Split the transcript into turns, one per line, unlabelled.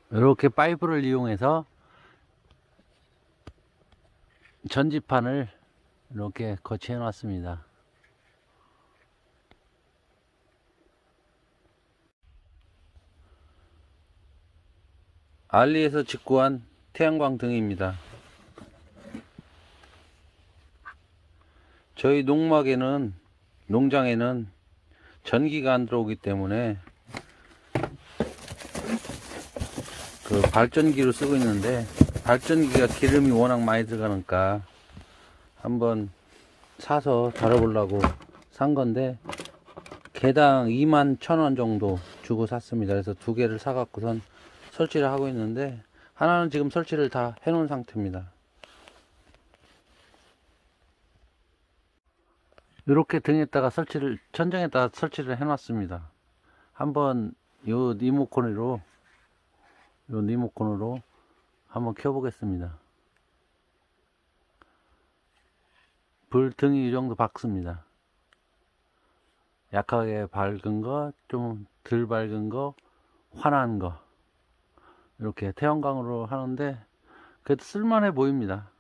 이렇게 파이프를 이용해서 전지판을 이렇게 거치해 놨습니다. 알리에서 직구한 태양광 등입니다. 저희 농장에는 전기가 안 들어오기 때문에 그 발전기로 쓰고 있는데, 발전기가 기름이 워낙 많이 들어가니까 한번 사서 다뤄보려고 산 건데, 개당 21,000원 정도 주고 샀습니다. 그래서 두 개를 사갖고선 설치를 하고 있는데, 하나는 지금 설치를 다 해놓은 상태입니다. 이렇게 등에다가 천장에다가 설치를 해놨습니다. 한번 요 리모컨으로 한번 켜보겠습니다. 불 등이 이 정도 밝습니다. 약하게 밝은 거, 좀 덜 밝은 거, 환한 거, 이렇게 태양광으로 하는데 그래도 쓸만해 보입니다.